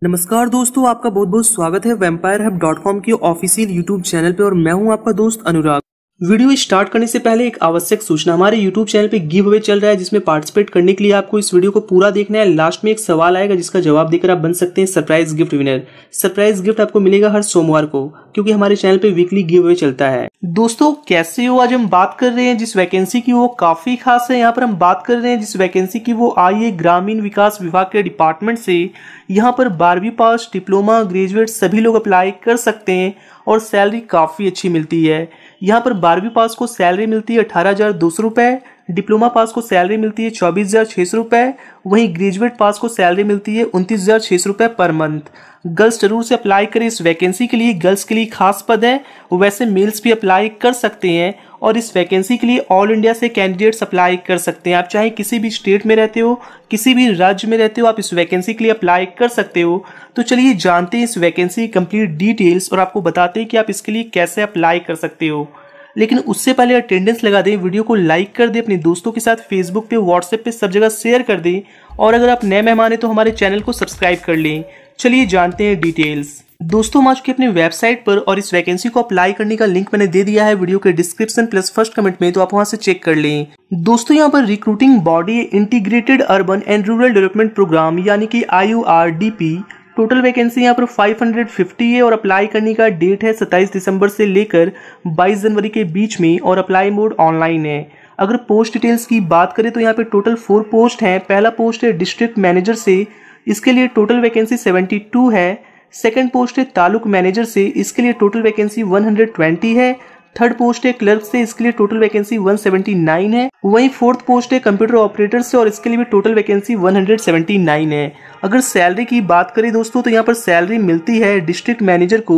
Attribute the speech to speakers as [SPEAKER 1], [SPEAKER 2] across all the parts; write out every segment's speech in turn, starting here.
[SPEAKER 1] नमस्कार दोस्तों, आपका बहुत बहुत स्वागत है vampirehub.com के ऑफिशियल यूट्यूब चैनल पे और मैं हूं आपका दोस्त अनुराग। वीडियो स्टार्ट करने से पहले एक आवश्यक सूचना, हमारे यूट्यूब चैनल पे गिव अवे चल रहा है जिसमें पार्टिसिपेट करने के लिए आपको इस वीडियो को पूरा देखना है। लास्ट में एक सवाल आएगा जिसका जवाब देकर आप बन सकते हैं surprise gift winner. Surprise gift आपको मिलेगा हर सोमवार को, क्योंकि हमारे चैनल पे वीकली गिव अवे चलता है। दोस्तों कैसे हो? आज हम बात कर रहे हैं जिस वैकेंसी की वो काफी खास है। यहाँ पर हम बात कर रहे हैं जिस वैकेंसी की वो आई है ग्रामीण विकास विभाग के डिपार्टमेंट से। यहाँ पर 12वीं पास, डिप्लोमा, ग्रेजुएट सभी लोग अप्लाई कर सकते हैं और सैलरी काफ़ी अच्छी मिलती है। यहाँ पर 12वीं पास को सैलरी मिलती है 18,200 रुपये, डिप्लोमा पास को सैलरी मिलती है 24,600 रुपये, वहीं ग्रेजुएट पास को सैलरी मिलती है 29,600 रुपये पर मंथ। गर्ल्स जरूर से अप्लाई करें इस वैकेंसी के लिए, गर्ल्स के लिए खास पद है। वैसे मेल्स भी अप्लाई कर सकते हैं और इस वैकेंसी के लिए ऑल इंडिया से कैंडिडेट्स अप्लाई कर सकते हैं। आप चाहे किसी भी स्टेट में रहते हो, किसी भी राज्य में रहते हो, आप इस वैकेंसी के लिए अप्लाई कर सकते हो। तो चलिए जानते हैं इस वैकेंसी की कंप्लीट डिटेल्स और आपको बताते हैं कि आप इसके लिए कैसे अप्लाई कर सकते हो। लेकिन उससे पहले अटेंडेंस लगा दें, वीडियो को लाइक कर दें, अपने दोस्तों के साथ फेसबुक पे, व्हाट्सएप पे सब जगह शेयर कर दें और अगर आप नए मेहमान हैं तो हमारे चैनल को सब्सक्राइब कर लें। चलिए जानते हैं डिटेल्स। दोस्तों हम आज की अपनी वेबसाइट पर और इस वैकेंसी को अप्लाई करने का लिंक मैंने दे दिया है वीडियो के डिस्क्रिप्शन प्लस फर्स्ट कमेंट में, तो आप वहां से चेक कर लें। दोस्तों यहाँ पर recruiting body integrated urban and rural development programme यानी कि IURDP। टोटल वैकेंसी यहाँ पर 550 है और अप्लाई करने का डेट है 27 दिसंबर से लेकर 22 जनवरी के बीच में और अप्लाई मोड ऑनलाइन है। अगर पोस्ट डिटेल्स की बात करें तो यहाँ पे टोटल 4 पोस्ट हैं। पहला पोस्ट है डिस्ट्रिक्ट मैनेजर से, इसके लिए टोटल वैकेंसी 72 है। सेकंड पोस्ट है तालुक मैनेजर से, इसके लिए टोटल वैकेंसी 120 है। थर्ड पोस्ट है क्लर्क से, इसके लिए टोटल वैकेंसी 179 है। वहीं फोर्थ पोस्ट है कंप्यूटर ऑपरेटर से और इसके लिए भी टोटल वैकेंसी 179 है। अगर सैलरी की बात करें दोस्तों तो यहाँ पर सैलरी मिलती है डिस्ट्रिक्ट मैनेजर को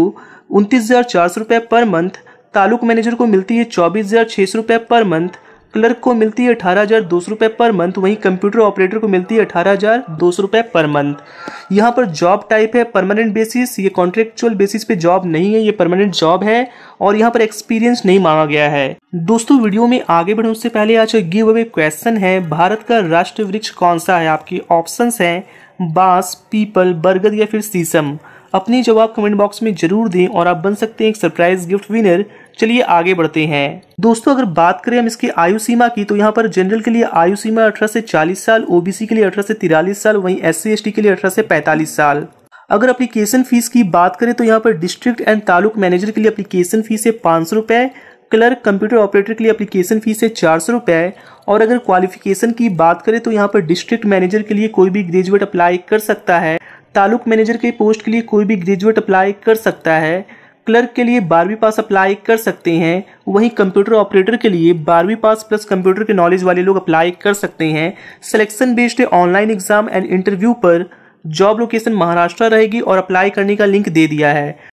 [SPEAKER 1] 29,400 रुपये पर मंथ, तालुक मैनेजर को मिलती है 24,600 रुपये पर मंथ, क्लर्क को मिलती है 18,200 रुपये पर मंथ, वहीं कंप्यूटर ऑपरेटर को मिलती है 18,200 रुपये पर मंथ। यहाँ पर जॉब टाइप है परमानेंट बेसिस, ये कॉन्ट्रेक्चुअल बेसिस पे जॉब नहीं है, ये परमानेंट जॉब है और यहाँ पर एक्सपीरियंस नहीं मांगा गया है। दोस्तों वीडियो में आगे बढ़ने से पहले आज गिव अवे क्वेश्चन है, भारत का राष्ट्रीय वृक्ष कौन सा है? आपकी ऑप्शंस हैं बांस, पीपल, बरगद या फिर शीशम। अपनी जवाब कमेंट बॉक्स में जरूर दें और आप बन सकते हैं एक सरप्राइज गिफ्ट विनर। चलिए आगे बढ़ते हैं। दोस्तों अगर बात करें हम इसकी आयु सीमा की तो यहाँ पर जनरल के लिए आयु सीमा 18 से 40 साल, ओबीसी के लिए 18 से 43 साल, वहीं SC/ST के लिए 18 से 45 साल। अगर एप्लीकेशन फीस की बात करें तो यहाँ पर डिस्ट्रिक्ट एंड तालुक मैनेजर के लिए एप्लीकेशन फीस है 500 रुपये, क्लर्क कंप्यूटर ऑपरेटर के लिए एप्लीकेशन फीस है 400 रुपये और अगर क्वालिफिकेशन की बात करें तो यहाँ पर डिस्ट्रिक्ट मैनेजर के लिए कोई भी ग्रेजुएट अप्लाई कर सकता है, तालुक मैनेजर के पोस्ट के लिए कोई भी ग्रेजुएट अप्लाई कर सकता है, क्लर्क के लिए 12वीं पास अप्लाई कर सकते हैं, वहीं कंप्यूटर ऑपरेटर के लिए 12वीं पास प्लस कंप्यूटर के नॉलेज वाले लोग अप्लाई कर सकते हैं। सिलेक्शन बेस्ड है ऑनलाइन एग्जाम एंड इंटरव्यू पर। जॉब लोकेशन महाराष्ट्र रहेगी और अप्लाई करने का लिंक दे दिया है।